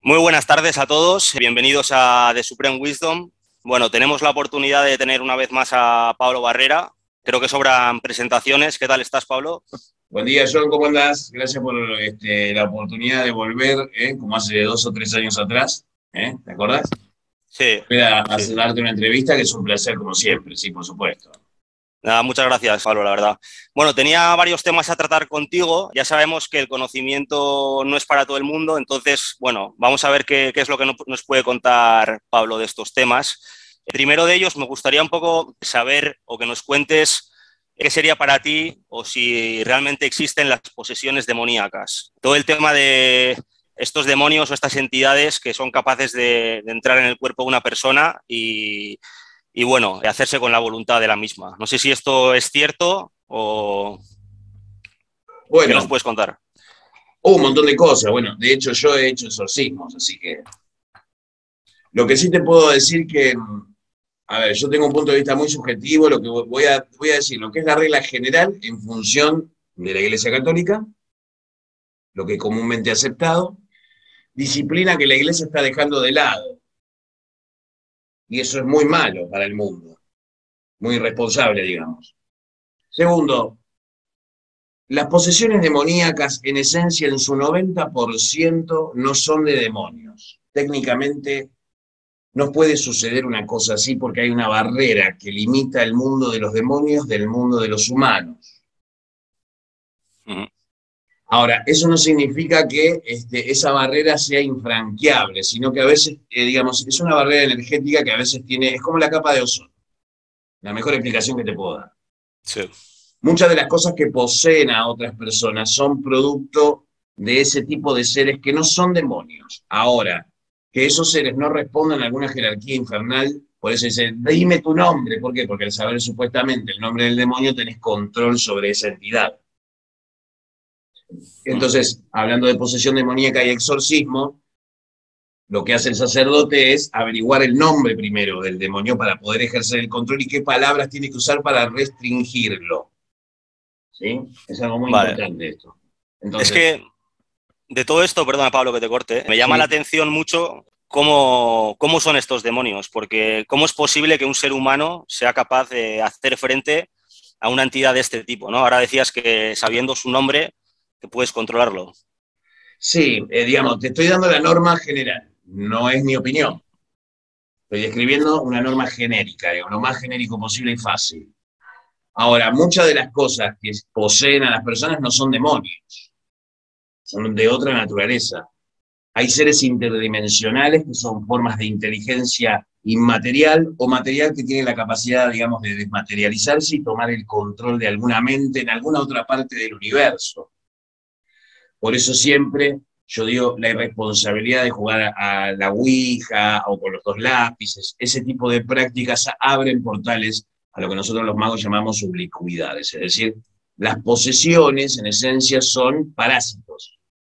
Muy buenas tardes a todos, bienvenidos a The Supreme Wisdom. Bueno, tenemos la oportunidad de tener una vez más a Pablo Barrera. Creo que sobran presentaciones. ¿Qué tal estás, Pablo? Buen día, John, ¿cómo andás? Gracias por la oportunidad de volver, como hace 2 o 3 años atrás, ¿te acordás? Sí, Volver a sí. darte una entrevista, que es un placer como siempre, sí, por supuesto. Nada, muchas gracias, Pablo, la verdad. Bueno, tenía varios temas a tratar contigo. Ya sabemos que el conocimiento no es para todo el mundo, entonces, bueno, vamos a ver qué es lo que nos puede contar Pablo de estos temas. Primero de ellos, me gustaría un poco saber o que nos cuentes qué sería para ti o si realmente existen las posesiones demoníacas. Todo el tema de estos demonios o estas entidades que son capaces de entrar en el cuerpo de una persona y bueno, hacerse con la voluntad de la misma. No sé si esto es cierto o qué nos Bueno, puedes contar. un montón de cosas. Bueno, de hecho yo he hecho exorcismos, así que lo que sí te puedo decir que, a ver, yo tengo un punto de vista muy subjetivo, lo que voy a decir, lo que es la regla general en función de la Iglesia Católica, lo que es comúnmente aceptado, disciplina que la Iglesia está dejando de lado. Y eso es muy malo para el mundo, muy irresponsable, digamos. Segundo, las posesiones demoníacas, en esencia, en su 90% no son de demonios. Técnicamente no puede suceder una cosa así porque hay una barrera que limita el mundo de los demonios del mundo de los humanos. Ahora, eso no significa que esa barrera sea infranqueable, sino que a veces, digamos, es una barrera energética que a veces tiene, es como la capa de ozono, la mejor explicación que te puedo dar. Sí. Muchas de las cosas que poseen a otras personas son producto de ese tipo de seres que no son demonios. Ahora, que esos seres no respondan a alguna jerarquía infernal, por eso dice, dime tu nombre. ¿Por qué? Porque al saber supuestamente el nombre del demonio tenés control sobre esa entidad. Entonces, hablando de posesión demoníaca y exorcismo, lo que hace el sacerdote es averiguar el nombre primero del demonio para poder ejercer el control y qué palabras tiene que usar para restringirlo. ¿Sí? Es algo muy Vale. importante esto. Es Entonces, que de todo esto, perdona Pablo que te corte, me llama la sí, atención mucho cómo son estos demonios, porque cómo es posible que un ser humano sea capaz de hacer frente a una entidad de este tipo, ¿no? Ahora decías que sabiendo su nombre, que puedes controlarlo. sí, digamos, te estoy dando la norma general, no es mi opinión. Estoy describiendo una norma genérica, digo, lo más genérico posible y fácil. Ahora, muchas de las cosas que poseen a las personas no son demonios, son de otra naturaleza. Hay seres interdimensionales que son formas de inteligencia inmaterial o material que tienen la capacidad, digamos, de desmaterializarse y tomar el control de alguna mente en alguna otra parte del universo. Por eso siempre yo digo la irresponsabilidad de jugar a la Ouija o con los 2 lápices. Ese tipo de prácticas abren portales a lo que nosotros los magos llamamos ubicuidades. Es decir, las posesiones en esencia son parásitos.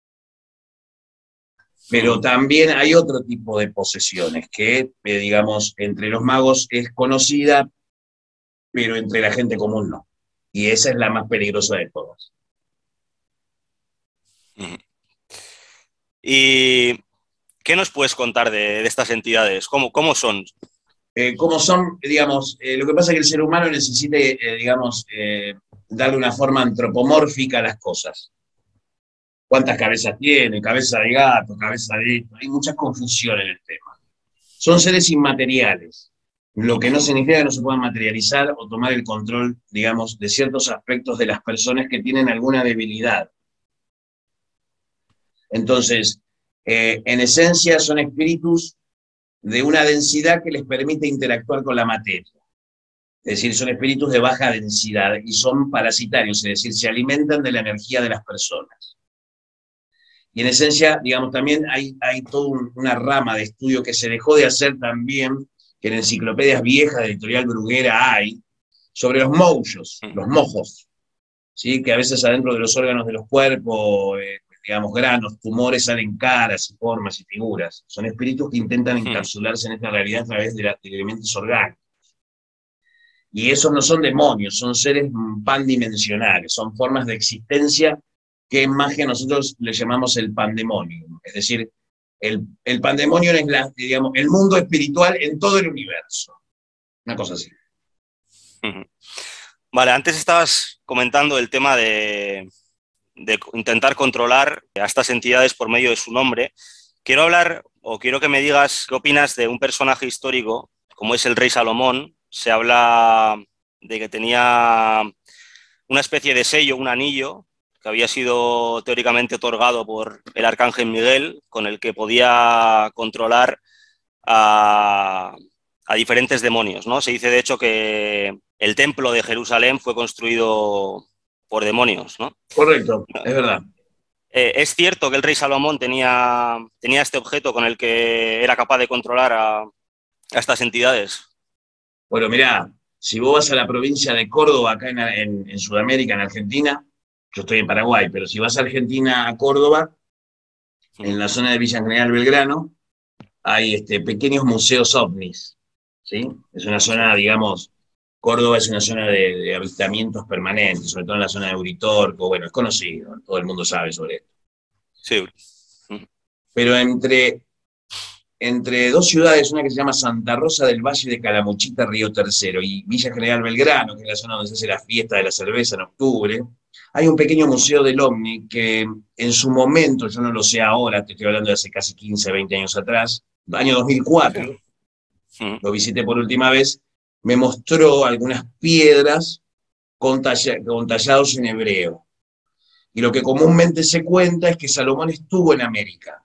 Pero también hay otro tipo de posesiones que, digamos, entre los magos es conocida, pero entre la gente común no. Y esa es la más peligrosa de todas. ¿Y qué nos puedes contar de estas entidades? ¿Cómo son? ¿Cómo son? Digamos, lo que pasa es que el ser humano necesita, digamos, darle una forma antropomórfica a las cosas. ¿Cuántas cabezas tiene? Cabeza de gato, cabeza de esto. Hay mucha confusión en el tema. Son seres inmateriales, lo que no significa que no se puedan materializar o tomar el control, digamos, de ciertos aspectos de las personas que tienen alguna debilidad. Entonces, en esencia son espíritus de una densidad que les permite interactuar con la materia. Es decir, son espíritus de baja densidad y son parasitarios, es decir, se alimentan de la energía de las personas. Y en esencia, digamos, también hay toda una rama de estudio que se dejó de hacer también, que en enciclopedias viejas de Editorial Bruguera hay, sobre los mouyos, los mojos, ¿sí? Que a veces adentro de los órganos de los cuerpos, digamos, granos, tumores, salen caras y formas y figuras. Son espíritus que intentan encapsularse en esta realidad a través de elementos orgánicos. Y esos no son demonios, son seres pandimensionales, son formas de existencia que en magia nosotros le llamamos el pandemonium. Es decir, El pandemonio es digamos, el mundo espiritual en todo el universo. Una cosa así. Vale, antes estabas comentando el tema de intentar controlar a estas entidades por medio de su nombre. Quiero hablar, o quiero que me digas qué opinas de un personaje histórico, como es el rey Salomón. Se habla de que tenía una especie de sello, un anillo, que había sido teóricamente otorgado por el arcángel Miguel, con el que podía controlar a diferentes demonios, ¿no? Se dice, de hecho, que el templo de Jerusalén fue construido por demonios, ¿no? Correcto, es verdad. ¿Es cierto que el rey Salomón tenía este objeto con el que era capaz de controlar a estas entidades? Bueno, mirá, si vos vas a la provincia de Córdoba, acá en Sudamérica, en Argentina, yo estoy en Paraguay, pero si vas a Argentina, a Córdoba, en la zona de Villa General Belgrano, hay pequeños museos ovnis, ¿sí? Es una zona, digamos, Córdoba es una zona de avistamientos permanentes, sobre todo en la zona de Uritorco, bueno, es conocido, todo el mundo sabe sobre esto. Sí. Pero entre dos ciudades, una que se llama Santa Rosa del Valle de Calamuchita, Río Tercero, y Villa General Belgrano, que es la zona donde se hace la fiesta de la cerveza en octubre, hay un pequeño museo del OVNI que en su momento, yo no lo sé ahora, te estoy hablando de hace casi 15, 20 años atrás, año 2004, lo visité por última vez, me mostró algunas piedras con tallados en hebreo. Y lo que comúnmente se cuenta es que Salomón estuvo en América,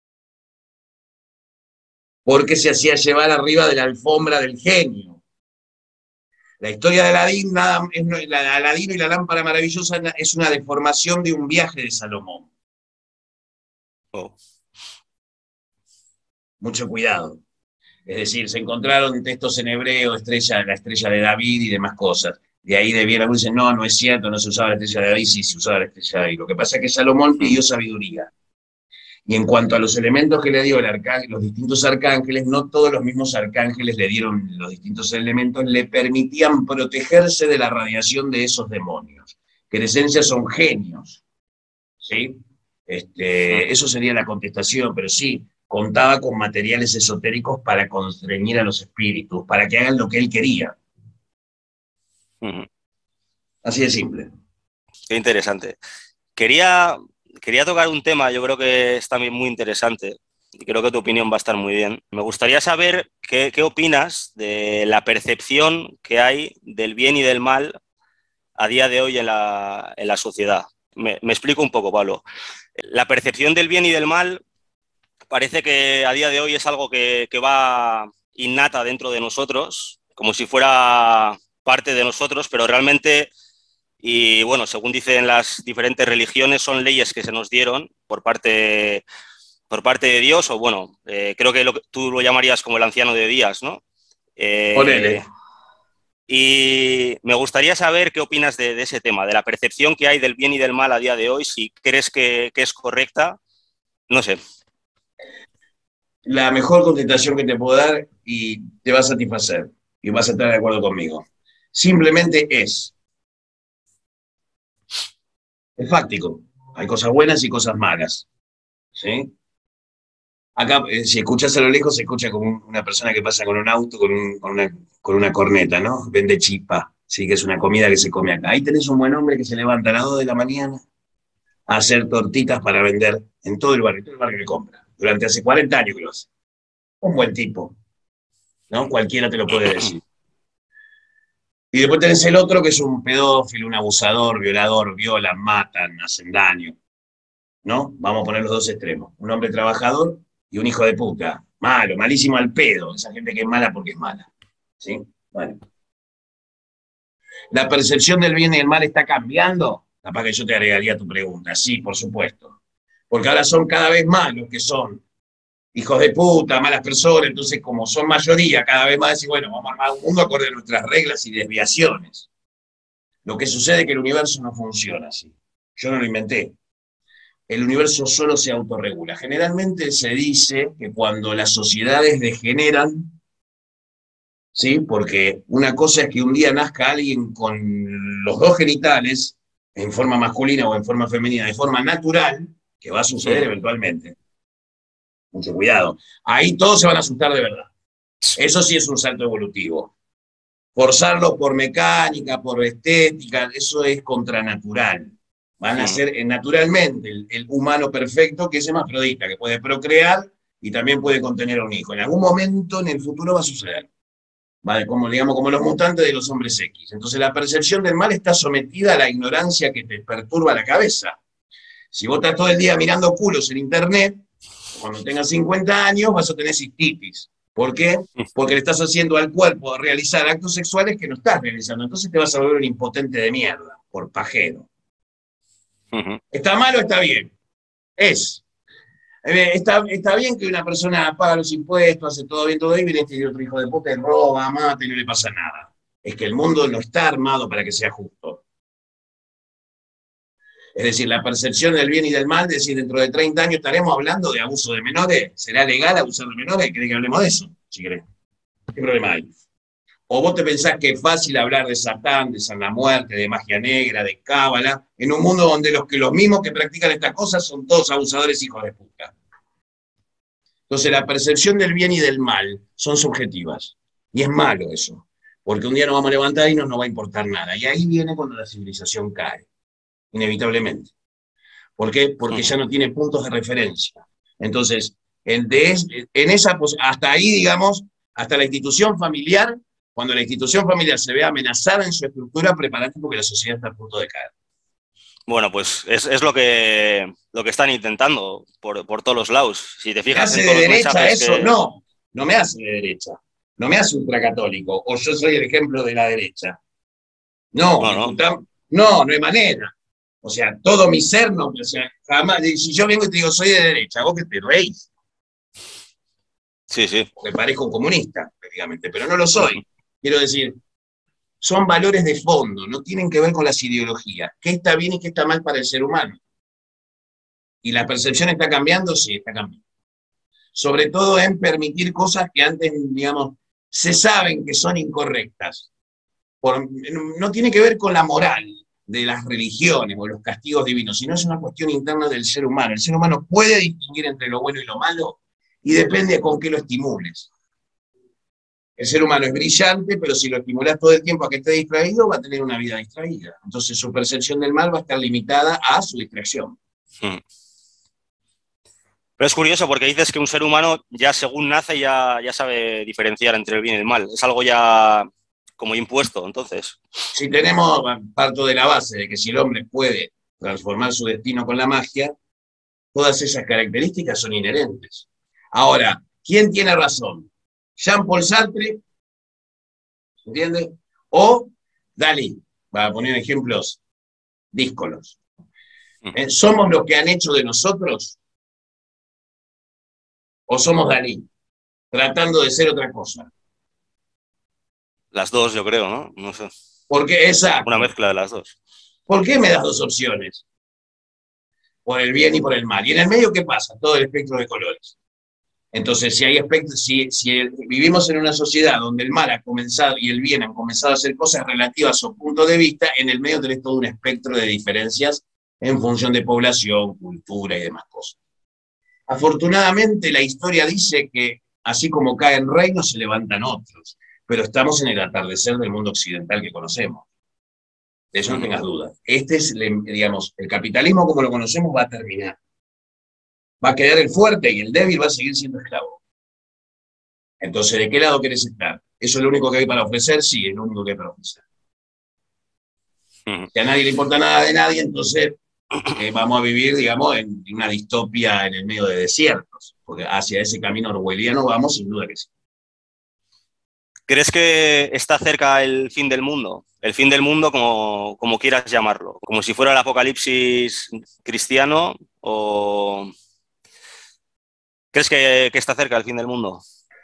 porque se hacía llevar arriba de la alfombra del genio. La historia de Aladino y la lámpara maravillosa es una deformación de un viaje de Salomón. Oh. Mucho cuidado. Es decir, se encontraron textos en hebreo, la estrella de David y demás cosas. De ahí debieron decir, no es cierto, no se usaba la estrella de David, sí se usaba la estrella de David. Lo que pasa es que Salomón pidió sabiduría. Y en cuanto a los elementos que le dio los distintos arcángeles, no todos los mismos arcángeles le dieron los distintos elementos, le permitían protegerse de la radiación de esos demonios, que en esencia son genios. ¿Sí? Eso sería la contestación, pero sí, contaba con materiales esotéricos para constreñir a los espíritus, para que hagan lo que él quería. Así de simple. Qué interesante. Quería tocar un tema, yo creo que es también muy interesante y creo que tu opinión va a estar muy bien. Me gustaría saber qué opinas de la percepción que hay del bien y del mal a día de hoy en la sociedad. Me explico un poco, Pablo. La percepción del bien y del mal parece que a día de hoy es algo que va innata dentro de nosotros, como si fuera parte de nosotros, pero realmente, y bueno, según dicen las diferentes religiones, son leyes que se nos dieron por parte de Dios, o bueno, creo que tú lo llamarías como el anciano de días, ¿no? Ponele. Y me gustaría saber qué opinas de ese tema, de la percepción que hay del bien y del mal a día de hoy, si crees que es correcta, no sé. La mejor contestación que te puedo dar y te va a satisfacer y vas a estar de acuerdo conmigo. Simplemente es fáctico. Hay cosas buenas y cosas malas. ¿Sí? Acá, si escuchás a lo lejos, se escucha como una persona que pasa con un auto, con una corneta, ¿no? Vende chispa, sí, que es una comida que se come acá. Ahí tenés un buen hombre que se levanta a las 2 de la mañana a hacer tortitas para vender en todo el barrio que compra. Durante hace 40 años que lo hace. Un buen tipo, ¿no? Cualquiera te lo puede decir. Y después tenés el otro que es un pedófilo, un abusador, violador, violan, matan, hacen daño, ¿no? Vamos a poner los dos extremos. Un hombre trabajador y un hijo de puta. Malo, malísimo al pedo. Esa gente que es mala porque es mala. ¿Sí? Bueno. ¿La percepción del bien y del mal está cambiando? Capaz que yo te agregaría tu pregunta. Sí, por supuesto. Porque ahora son cada vez más los que son hijos de puta, malas personas. Entonces, como son mayoría, cada vez más decir, bueno, vamos a armar un mundo acorde a nuestras reglas y desviaciones. Lo que sucede es que el universo no funciona así. Yo no lo inventé. El universo solo se autorregula. Generalmente se dice que cuando las sociedades degeneran, ¿sí? Porque una cosa es que un día nazca alguien con los dos genitales, en forma masculina o en forma femenina, de forma natural, que va a suceder eventualmente, Mucho cuidado. Ahí todos se van a asustar de verdad. Eso sí es un salto evolutivo. Forzarlo por mecánica, por estética, eso es contranatural. Van a ser naturalmente el humano perfecto, que es hermafrodita, que puede procrear y también puede contener a un hijo. En algún momento en el futuro va a suceder. ¿Vale? Como, digamos, como los mutantes de los hombres X. Entonces la percepción del mal está sometida a la ignorancia que te perturba la cabeza. Si vos estás todo el día mirando culos en internet, cuando tengas 50 años vas a tener cistitis. ¿Por qué? Porque le estás haciendo al cuerpo realizar actos sexuales que no estás realizando. Entonces te vas a volver un impotente de mierda, por pajero. ¿Está mal o está bien? Es. Está bien que una persona paga los impuestos, hace todo bien, todo bien, y viene este otro hijo de puta y roba, mata y no le pasa nada. Es que el mundo no está armado para que sea justo. Es decir, la percepción del bien y del mal, es decir, dentro de 30 años estaremos hablando de abuso de menores. ¿Será legal abusar de menores? ¿Querés que hablemos de eso? Si querés. ¿Qué problema hay? ¿O vos te pensás que es fácil hablar de Satán, de San la Muerte, de magia negra, de cábala, en un mundo donde los mismos que practican estas cosas son todos abusadores hijos de puta? Entonces la percepción del bien y del mal son subjetivas. Y es malo eso. Porque un día nos vamos a levantar y no nos va a importar nada. Y ahí viene cuando la civilización cae. Inevitablemente. ¿Por qué? Porque ya no tiene puntos de referencia. Entonces, hasta ahí, digamos, hasta la institución familiar, cuando la institución familiar se ve amenazada en su estructura, prepárate porque la sociedad está a punto de caer. Bueno, pues es lo que están intentando por todos los lados. Si te fijas ¿Me hace en todos de los derecha mensajes eso? que... No me hace de derecha. No me hace ultracatólico. O yo soy el ejemplo de la derecha. No, no hay manera. O sea, todo mi ser no, o sea, jamás, si yo vengo y te digo soy de derecha, vos que te reís. Sí, sí. Me parezco un comunista, prácticamente, pero no lo soy. Quiero decir, son valores de fondo, no tienen que ver con las ideologías. ¿Qué está bien y qué está mal para el ser humano? ¿Y la percepción está cambiando? Sí, está cambiando. Sobre todo en permitir cosas que antes, digamos, se saben que son incorrectas. No tiene que ver con la moral de las religiones o los castigos divinos, sino es una cuestión interna del ser humano. El ser humano puede distinguir entre lo bueno y lo malo y depende con qué lo estimules. El ser humano es brillante, pero si lo estimulas todo el tiempo a que esté distraído, va a tener una vida distraída. Entonces su percepción del mal va a estar limitada a su distracción. Pero es curioso porque dices que un ser humano ya según nace ya sabe diferenciar entre el bien y el mal. Es algo ya como impuesto, entonces. Si parto de la base de que si el hombre puede transformar su destino con la magia, todas esas características son inherentes. Ahora, ¿quién tiene razón? ¿Jean-Paul Sartre? ¿Entiendes? O Dalí, para poner ejemplos díscolos. ¿Somos los que han hecho de nosotros? ¿O somos Dalí, tratando de ser otra cosa? Las dos, yo creo, ¿no? No sé. Porque, exacto. Una mezcla de las dos. ¿Por qué me das dos opciones? Por el bien y por el mal. ¿Y en el medio qué pasa? Todo el espectro de colores. Entonces, si vivimos en una sociedad donde el mal ha comenzado y el bien han comenzado a hacer cosas relativas a su punto de vista, en el medio tenés todo un espectro de diferencias en función de población, cultura y demás cosas. Afortunadamente, la historia dice que así como caen reinos, se levantan otros, pero estamos en el atardecer del mundo occidental que conocemos. De eso no tengas dudas. Digamos, el capitalismo como lo conocemos va a terminar. Va a quedar el fuerte y el débil va a seguir siendo esclavo. Entonces, ¿de qué lado querés estar? ¿Eso es lo único que hay para ofrecer? Sí, es lo único que hay para ofrecer. Si a nadie le importa nada de nadie, entonces vamos a vivir, digamos, en una distopia en el medio de desiertos, porque hacia ese camino orwelliano vamos, sin duda que sí. ¿Crees que está cerca el fin del mundo? El fin del mundo como quieras llamarlo, como si fuera el apocalipsis cristiano o... ¿Crees que está cerca el fin del mundo?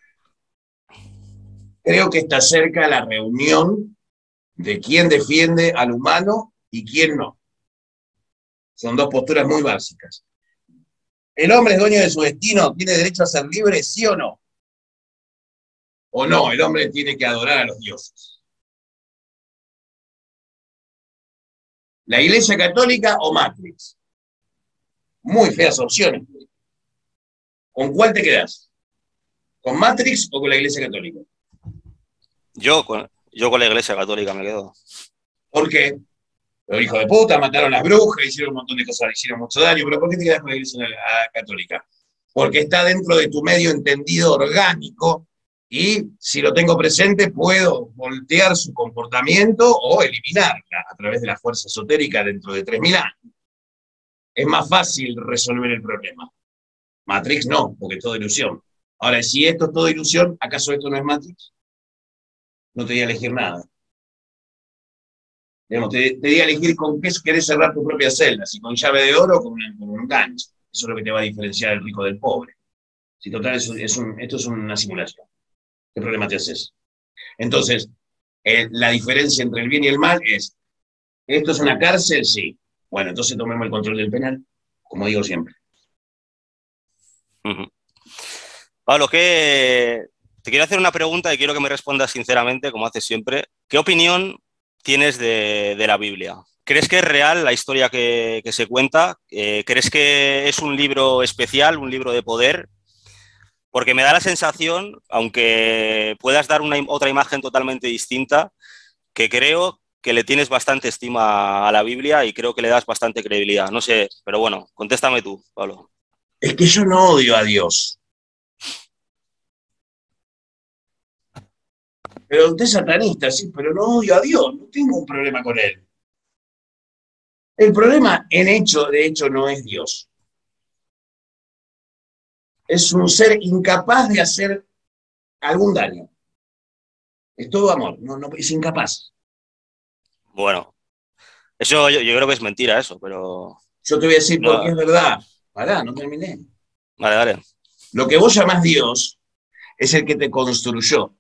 Creo que está cerca la reunión de quién defiende al humano y quién no. Son dos posturas muy básicas. ¿El hombre es dueño de su destino? ¿Tiene derecho a ser libre, sí o no? ¿O no? El hombre tiene que adorar a los dioses. ¿La Iglesia Católica o Matrix? Muy feas opciones. ¿Con cuál te quedás? ¿Con Matrix o con la Iglesia Católica? Yo con la Iglesia Católica me quedo. ¿Por qué? Los hijos de puta mataron a las brujas, hicieron un montón de cosas, hicieron mucho daño, pero ¿por qué te quedas con la Iglesia Católica? Porque está dentro de tu medio entendido orgánico y si lo tengo presente puedo voltear su comportamiento o eliminarla a través de la fuerza esotérica dentro de 3000 años. Es más fácil resolver el problema. Matrix no, porque es todo ilusión. Ahora, si esto es todo ilusión, ¿acaso esto no es Matrix? No te voy a elegir nada. Digamos, te voy a elegir con qué querés cerrar tu propia celda, si con llave de oro o con un gancho. Eso es lo que te va a diferenciar el rico del pobre. Si total, esto es una simulación. ¿Qué problema te haces? Entonces, la diferencia entre el bien y el mal es, ¿esto es una cárcel? Sí. Bueno, entonces tomemos el control del penal, como digo siempre. Pablo, te quiero hacer una pregunta y quiero que me respondas sinceramente, como haces siempre. ¿Qué opinión tienes de la Biblia? ¿Crees que es real la historia que se cuenta? ¿Crees que es un libro especial, un libro de poder? Porque me da la sensación, aunque puedas dar otra imagen totalmente distinta, que creo que le tienes bastante estima a la Biblia y creo que le das bastante credibilidad. No sé, pero bueno, contéstame tú, Pablo. Es que yo no odio a Dios. Pero usted es satanista, sí, pero no odio a Dios, no tengo un problema con él. El problema de hecho, no es Dios. Es un ser incapaz de hacer algún daño. Es todo amor, no, es incapaz. Bueno, eso yo creo que es mentira eso, pero... Yo te voy a decir no. por qué es verdad. Pará, no terminé. Vale, vale. Lo que vos llamás Dios es el que te construyó.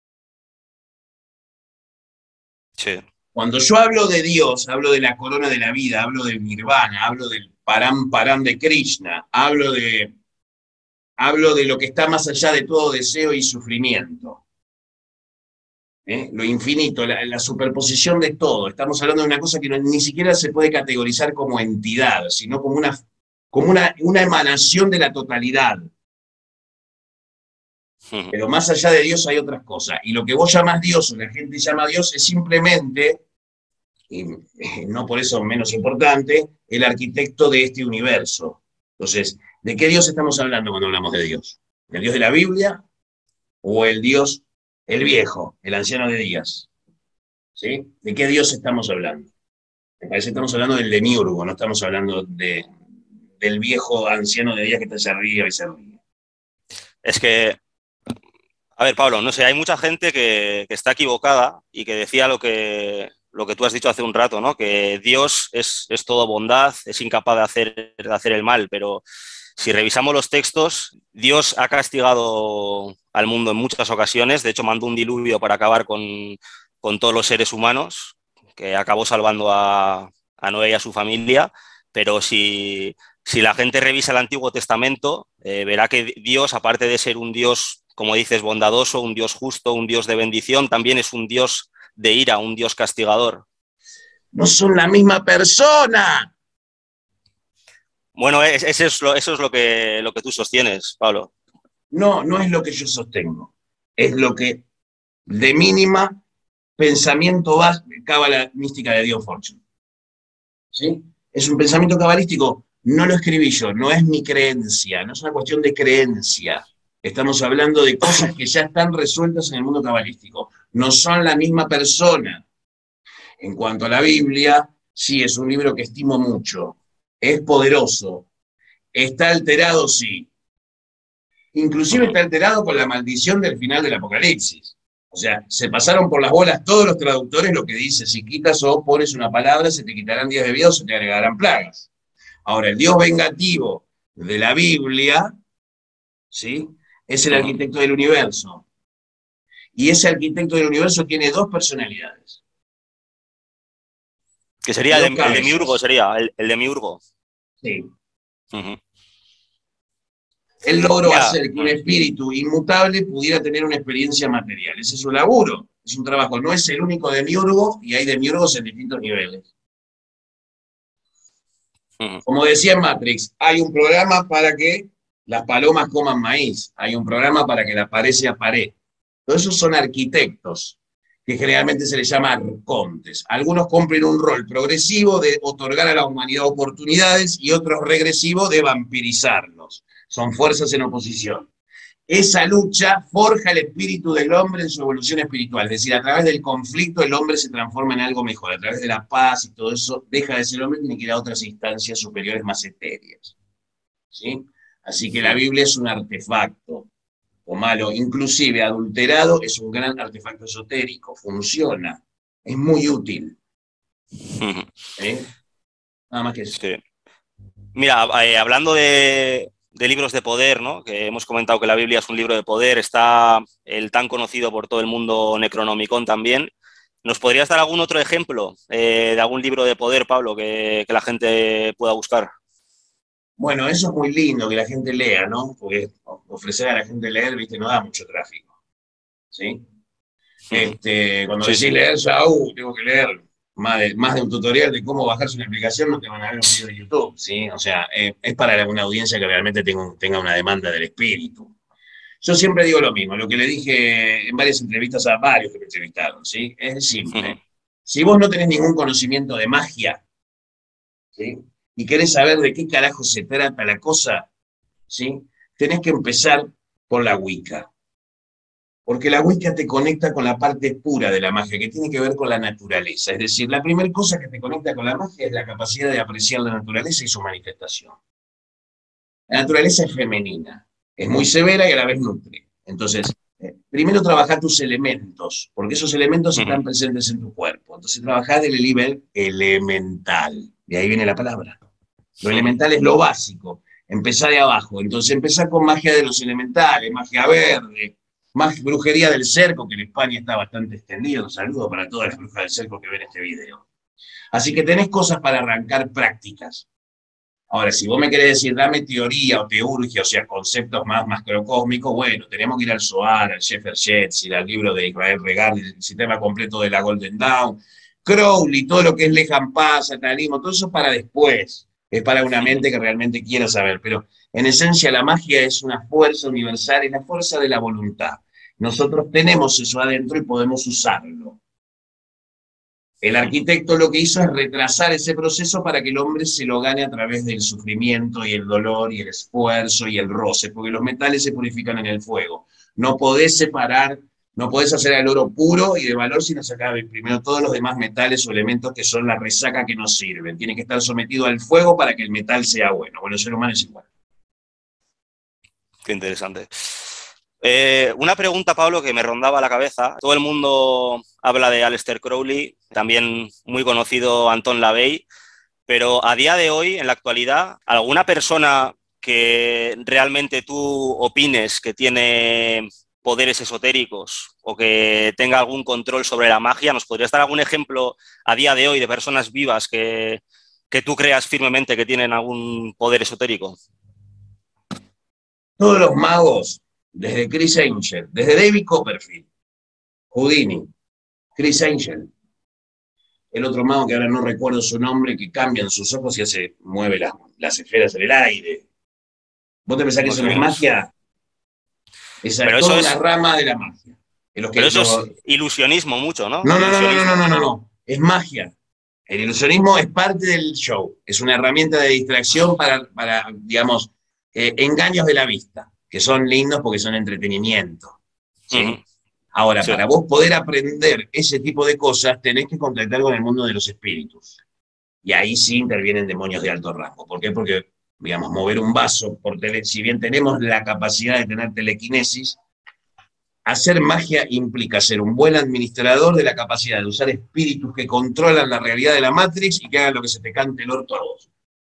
Sí. Cuando yo hablo de Dios, hablo de la corona de la vida, hablo del nirvana, hablo del param param de Krishna, hablo de lo que está más allá de todo deseo y sufrimiento. Lo infinito, la superposición de todo. Estamos hablando de una cosa que ni siquiera se puede categorizar como entidad, sino como una emanación de la totalidad. Pero más allá de Dios hay otras cosas. Y lo que vos llamás Dios, o la gente llama Dios, es simplemente, y no por eso menos importante, el arquitecto de este universo. Entonces, ¿de qué Dios estamos hablando cuando hablamos de Dios? ¿El Dios de la Biblia o el Dios, el viejo, el anciano de días? ¿Sí? ¿De qué Dios estamos hablando? Me parece que estamos hablando del demiurgo, no estamos hablando del viejo anciano de días que está allá arriba y se ríe. Es que, a ver, Pablo, no sé, hay mucha gente que está equivocada y que decía lo que tú has dicho hace un rato, ¿no? Que Dios es todo bondad, es incapaz de hacer el mal, pero si revisamos los textos, Dios ha castigado al mundo en muchas ocasiones, de hecho mandó un diluvio para acabar con todos los seres humanos, que acabó salvando a Noé y a su familia, pero si la gente revisa el Antiguo Testamento, verá que Dios, aparte de ser un Dios, como dices, bondadoso, un Dios justo, un Dios de bendición, también es un Dios de ira, un Dios castigador. No son la misma persona. Bueno, eso es lo que tú sostienes, Pablo. No, no es lo que yo sostengo. Es lo que de mínima pensamiento cábala mística de Dios Fortune. ¿Sí? Es un pensamiento cabalístico. No lo escribí yo, no es mi creencia, no es una cuestión de creencia. Estamos hablando de cosas que ya están resueltas en el mundo cabalístico. No son la misma persona. En cuanto a la Biblia, sí, es un libro que estimo mucho. Es poderoso. Está alterado, sí. Inclusive está alterado con la maldición del final del Apocalipsis. O sea, se pasaron por las bolas todos los traductores lo que dice, si quitas o pones una palabra, se te quitarán días de vida o se te agregarán plagas. Ahora, el Dios vengativo de la Biblia, ¿sí?, es el arquitecto del universo. Y ese arquitecto del universo tiene dos personalidades. Que sería el demiurgo, sería el demiurgo. Sí. Él logró hacer que un espíritu inmutable pudiera tener una experiencia material. Ese es su laburo, es un trabajo. No es el único demiurgo y hay demiurgos en distintos niveles. Como decía en Matrix, hay un programa para que las palomas coman maíz, hay un programa para que la pared sea pared. Todos esos son arquitectos, que generalmente se les llama arcontes. Algunos cumplen un rol progresivo de otorgar a la humanidad oportunidades y otros regresivo de vampirizarlos. Son fuerzas en oposición. Esa lucha forja el espíritu del hombre en su evolución espiritual, es decir, a través del conflicto el hombre se transforma en algo mejor, a través de la paz y todo eso deja de ser hombre y tiene que ir a otras instancias superiores más etéreas. ¿Sí? Así que la Biblia es un artefacto, o malo, inclusive adulterado, es un gran artefacto esotérico, funciona, es muy útil. ¿Eh? Nada más que eso. Sí. Mira, hablando de libros de poder, ¿no? Que hemos comentado que la Biblia es un libro de poder, está el tan conocido por todo el mundo Necronomicon también. ¿Nos podrías dar algún otro ejemplo de algún libro de poder, Pablo, que la gente pueda buscar? Bueno, eso es muy lindo que la gente lea, ¿no? Porque ofrecer a la gente leer, viste, no da mucho tráfico. ¿Sí? Cuando Sí, decís sí. leer, ya, tengo que leer más de un tutorial de cómo bajarse una aplicación, no te van a ver un video de YouTube, ¿sí? O sea, es para una audiencia que realmente tenga una demanda del espíritu. Yo siempre digo lo mismo, lo que le dije en varias entrevistas a varios que me entrevistaron, ¿sí? Es simple. Si vos no tenés ningún conocimiento de magia, ¿sí? Y querés saber de qué carajo se trata la cosa, ¿sí? Tenés que empezar por la Wicca. Porque la Wicca te conecta con la parte pura de la magia, que tiene que ver con la naturaleza. Es decir, la primera cosa que te conecta con la magia es la capacidad de apreciar la naturaleza y su manifestación. La naturaleza es femenina, es muy severa y a la vez nutre. Entonces, primero trabaja tus elementos, porque esos elementos están presentes en tu cuerpo. Entonces, trabaja del nivel elemental. De ahí viene la palabra. Lo elemental es lo básico. Empezá de abajo. Entonces, empezá con magia de los elementales, magia verde, más brujería del cerco, que en España está bastante extendido. Un saludo para todas las brujas del cerco que ven este video. Así que tenés cosas para arrancar prácticas. Ahora, si vos me querés decir, dame teoría o teurgia, o sea, conceptos más macrocósmicos, bueno, tenemos que ir al Zohar, al Sefer Yetzirah, al libro de Israel Regard, el sistema completo de la Golden Dawn, Crowley, todo lo que es Lejan Paz, satanismo, todo eso para después. Es para una mente que realmente quiera saber. Pero en esencia la magia es una fuerza universal, es la fuerza de la voluntad. Nosotros tenemos eso adentro y podemos usarlo. El arquitecto lo que hizo es retrasar ese proceso para que el hombre se lo gane a través del sufrimiento y el dolor y el esfuerzo y el roce, porque los metales se purifican en el fuego. No podés separar, no podés hacer el oro puro y de valor si no sacás primero todos los demás metales o elementos que son la resaca que nos sirven. Tiene que estar sometido al fuego para que el metal sea bueno. Bueno, el ser humano es igual. Qué interesante. Una pregunta, Pablo, que me rondaba la cabeza. Todo el mundo habla de Aleister Crowley, también muy conocido Anton LaVey, pero a día de hoy, en la actualidad, ¿alguna persona que realmente tú opines que tiene poderes esotéricos o que tenga algún control sobre la magia? ¿Nos podrías dar algún ejemplo a día de hoy de personas vivas que tú creas firmemente que tienen algún poder esotérico? Todos los magos, desde Chris Angel, desde David Copperfield, Houdini, Chris Angel, el otro mago que ahora no recuerdo su nombre, que cambian sus ojos y mueve las esferas en el aire. ¿Vos te pensás que eso no es magia? Esa es toda una rama de la magia. Pero eso es ilusionismo mucho, ¿no? No. Es magia. El ilusionismo es parte del show. Es una herramienta de distracción para digamos, engaños de la vista, que son lindos porque son entretenimiento. ¿Sí? Ahora, sí, para vos poder aprender ese tipo de cosas, tenés que contactar con el mundo de los espíritus. Y ahí sí intervienen demonios de alto rango. ¿Por qué? Porque, digamos, mover un vaso, si bien tenemos la capacidad de tener telequinesis, hacer magia implica ser un buen administrador de la capacidad de usar espíritus que controlan la realidad de la Matrix y que hagan lo que se te cante el orto a vos.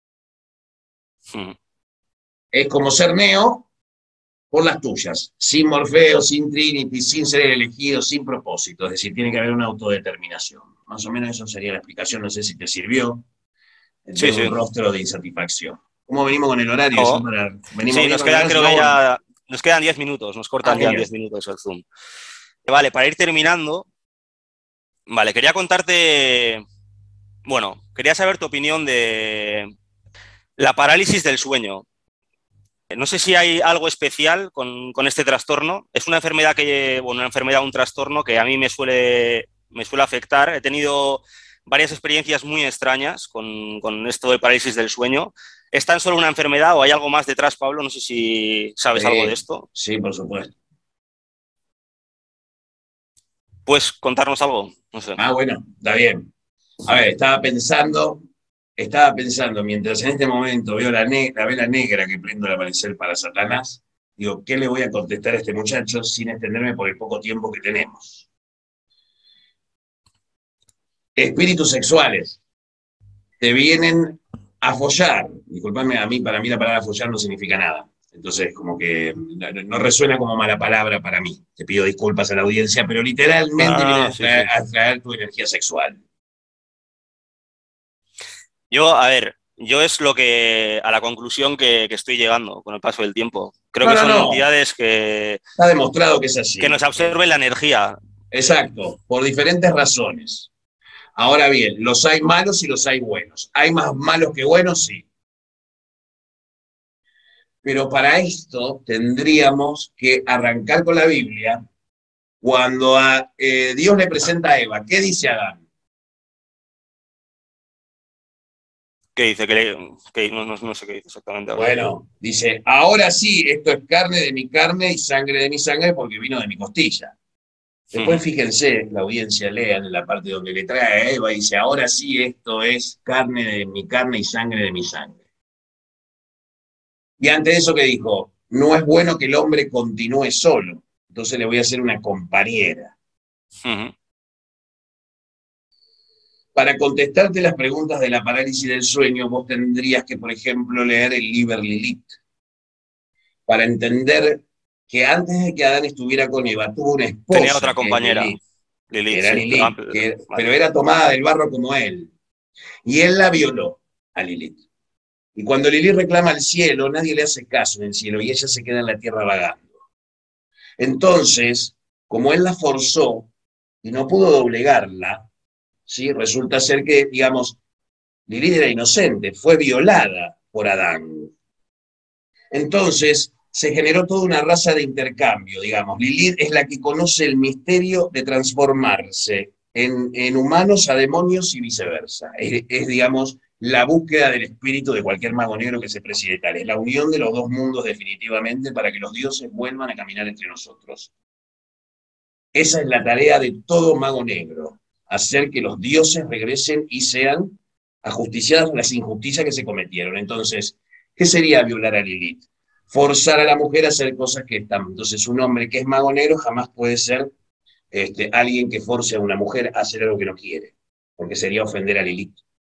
Es como ser Neo por las tuyas, sin Morfeo, sin Trinity, sin ser el elegido, sin propósito. Es decir, tiene que haber una autodeterminación. Más o menos eso sería la explicación. No sé si te sirvió. Tengo un rostro de insatisfacción. ¿Cómo venimos con el horario? Sí, nos quedan, creo que ya nos quedan 10 minutos, nos cortan ya 10 minutos el Zoom. Vale, para ir terminando, vale, quería contarte, bueno, quería saber tu opinión de la parálisis del sueño. No sé si hay algo especial con este trastorno. Es una enfermedad un trastorno que a mí me suele afectar. He tenido varias experiencias muy extrañas con esto de parálisis del sueño. ¿Es tan solo una enfermedad o hay algo más detrás, Pablo? No sé si sabes algo de esto. Sí, por supuesto. ¿Puedes contarnos algo? No sé. Bueno, está bien. A ver, estaba pensando, mientras en este momento veo la vela negra que prendo al amanecer para Satanás, digo, ¿qué le voy a contestar a este muchacho sin extenderme por el poco tiempo que tenemos? Espíritus sexuales te vienen a follar. Disculpadme, para mí la palabra follar no significa nada. Entonces, como que no resuena como mala palabra para mí. Te pido disculpas a la audiencia, pero literalmente vienen a traer tu energía sexual. Yo es a la conclusión que estoy llegando con el paso del tiempo. Creo que son entidades que... Está demostrado que es así. Que nos absorben la energía. Exacto, por diferentes razones. Ahora bien, los hay malos y los hay buenos. ¿Hay más malos que buenos? Sí. Pero para esto tendríamos que arrancar con la Biblia. Cuando Dios le presenta a Eva, ¿qué dice Adán? ¿Qué dice? No sé qué dice exactamente. Bueno, dice, ahora sí, esto es carne de mi carne y sangre de mi sangre porque vino de mi costilla. Después fíjense, la audiencia lean en la parte donde le trae a Eva y dice, ahora sí, esto es carne de mi carne y sangre de mi sangre. Y ante eso que dijo, no es bueno que el hombre continúe solo, entonces le voy a hacer una compañera. Para contestarte las preguntas de la parálisis del sueño, vos tendrías que, por ejemplo, leer el Liber Lilith, para entender que antes de que Adán estuviera con Eva, tuvo una esposa. Tenía otra compañera. Lilith, era Lilith, pero era tomada del barro como él. Y él la violó a Lilith. Y cuando Lilith reclama al cielo, nadie le hace caso en el cielo y ella se queda en la tierra vagando. Entonces, como él la forzó y no pudo doblegarla, ¿sí? Resulta ser que, digamos, Lilith era inocente, fue violada por Adán. Entonces, se generó toda una raza de intercambio, digamos. Lilith es la que conoce el misterio de transformarse en humanos a demonios y viceversa. Es, digamos, la búsqueda del espíritu de cualquier mago negro que se preside tal. Es la unión de los dos mundos definitivamente para que los dioses vuelvan a caminar entre nosotros. Esa es la tarea de todo mago negro, hacer que los dioses regresen y sean ajusticiadas las injusticias que se cometieron. Entonces, ¿qué sería violar a Lilith? Forzar a la mujer a hacer cosas que están. Entonces, un hombre que es mago negro jamás puede ser alguien que force a una mujer a hacer algo que no quiere, porque sería ofender a Lilith.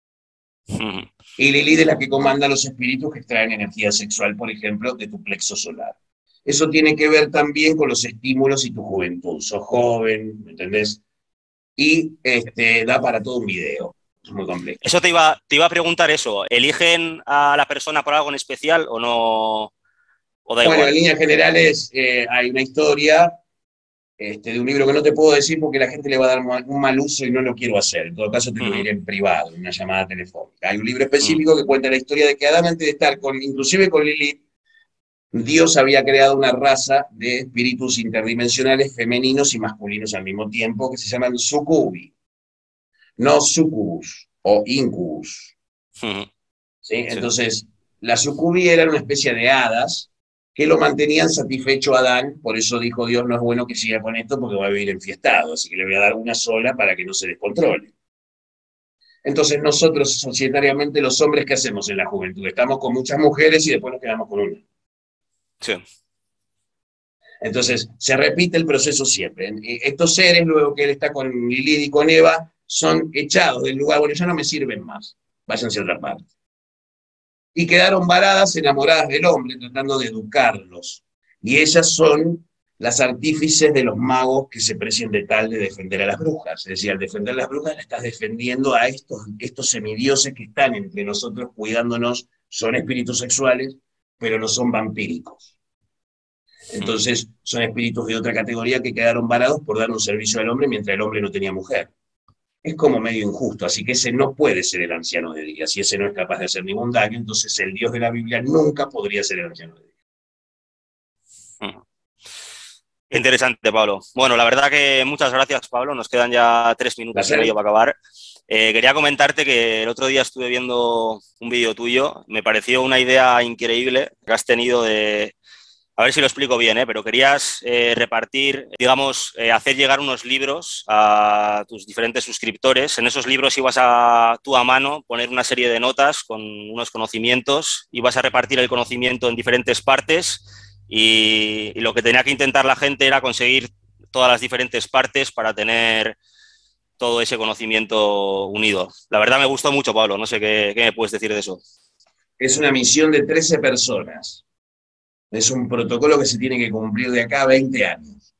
Y Lilith es la que comanda los espíritus que extraen energía sexual, por ejemplo, de tu plexo solar. Eso tiene que ver también con los estímulos y tu juventud. Sos joven, ¿me entendés? Y da para todo un video. Es muy complejo. Eso te iba a preguntar eso. ¿Eligen a la persona por algo en especial o no? ¿O da igual? Bueno, en líneas generales hay una historia de un libro que no te puedo decir porque la gente le va a dar un mal uso y no lo quiero hacer. En todo caso te lo diré en privado, en una llamada telefónica. Hay un libro específico que cuenta la historia de que Adán, antes de estar inclusive con Lilith, Dios había creado una raza de espíritus interdimensionales femeninos y masculinos al mismo tiempo que se llaman sucubi, no sucubus o incubus. ¿Sí? Entonces, las sucubi eran una especie de hadas que lo mantenían satisfecho a Adán, por eso dijo Dios, no es bueno que siga con esto porque va a vivir enfiestado, así que le voy a dar una sola para que no se descontrole. Entonces nosotros, societariamente, los hombres, ¿qué hacemos en la juventud? Estamos con muchas mujeres y después nos quedamos con una. Sí. Entonces, se repite el proceso siempre. Estos seres, luego que él está con Lilith y con Eva, son echados del lugar, bueno, ya no me sirven más, váyanse a otra parte. Y quedaron varadas, enamoradas del hombre, tratando de educarlos. Y ellas son las artífices de los magos que se precien de tal de defender a las brujas. Es decir, al defender a las brujas, la estás defendiendo a estos semidioses que están entre nosotros cuidándonos, son espíritus sexuales, pero no son vampíricos. Entonces, son espíritus de otra categoría que quedaron varados por dar un servicio al hombre mientras el hombre no tenía mujer. Es como medio injusto, así que ese no puede ser el anciano de día. Si ese no es capaz de hacer ningún daño, entonces el Dios de la Biblia nunca podría ser el anciano de día. Interesante, Pablo. Bueno, la verdad que muchas gracias, Pablo. Nos quedan ya 3 minutos y medio para acabar. Quería comentarte que el otro día estuve viendo un vídeo tuyo. Me pareció una idea increíble que has tenido de... A ver si lo explico bien, pero querías repartir, digamos, hacer llegar unos libros a tus diferentes suscriptores. En esos libros ibas tú a mano poner una serie de notas con unos conocimientos, ibas a repartir el conocimiento en diferentes partes y lo que tenía que intentar la gente era conseguir todas las diferentes partes para tener todo ese conocimiento unido. La verdad me gustó mucho, Pablo. No sé qué me puedes decir de eso. Es una misión de 13 personas. Es un protocolo que se tiene que cumplir de acá a 20 años.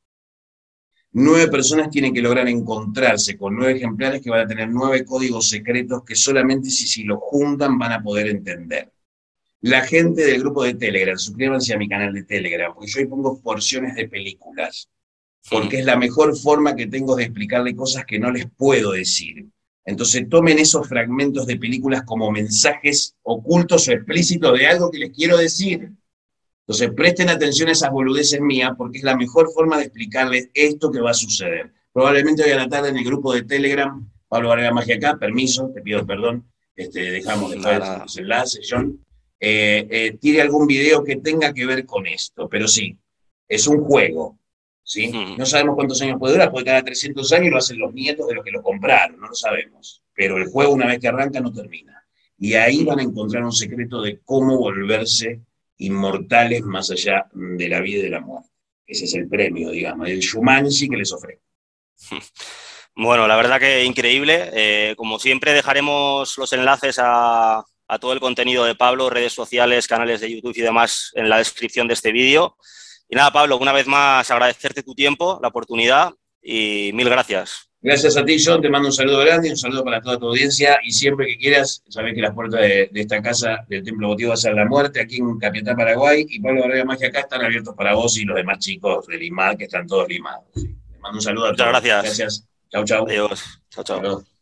9 personas tienen que lograr encontrarse con 9 ejemplares que van a tener 9 códigos secretos que solamente si los juntan van a poder entender. La gente del grupo de Telegram, suscríbanse a mi canal de Telegram, porque yo ahí pongo porciones de películas, porque es la mejor forma que tengo de explicarle cosas que no les puedo decir. Entonces tomen esos fragmentos de películas como mensajes ocultos o explícitos de algo que les quiero decir. Entonces presten atención a esas boludeces mías, porque es la mejor forma de explicarles esto que va a suceder. Probablemente hoy a la tarde en el grupo de Telegram, Pablo Varela Magia acá, permiso, te pido perdón, dejamos después los enlaces, John, tire algún video que tenga que ver con esto, pero sí, es un juego, ¿sí? No sabemos cuántos años puede durar, puede cada 300 años y lo hacen los nietos de los que lo compraron, no lo sabemos, pero el juego una vez que arranca no termina. Y ahí van a encontrar un secreto de cómo volverse inmortales más allá de la vida y de la muerte. Ese es el premio, digamos, el Shumanji que les ofrezco. Bueno, la verdad que increíble. Como siempre dejaremos los enlaces a todo el contenido de Pablo, redes sociales, canales de YouTube y demás en la descripción de este vídeo. Y nada, Pablo, una vez más agradecerte tu tiempo, la oportunidad y mil gracias. Gracias a ti, John, te mando un saludo grande, un saludo para toda tu audiencia y siempre que quieras, sabés que las puertas de esta casa del Templo Votivo va a ser la muerte, aquí en Capiatá, Paraguay, y Pablo Varela Magia acá están abiertos para vos y los demás chicos del IMAD que están todos limados. Te mando un saludo a todos. Muchas gracias. Gracias. Chau, chau. Adiós. Chao, chao. Adiós.